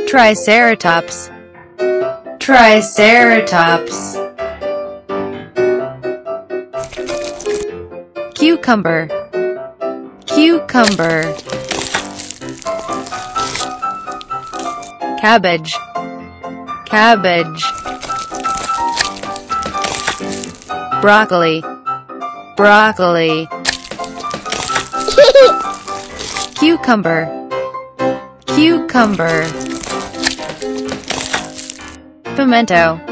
Triceratops. Triceratops. Cucumber. Cucumber. Cabbage. Cabbage. Broccoli. Broccoli. Cucumber. Cucumber. Pimento.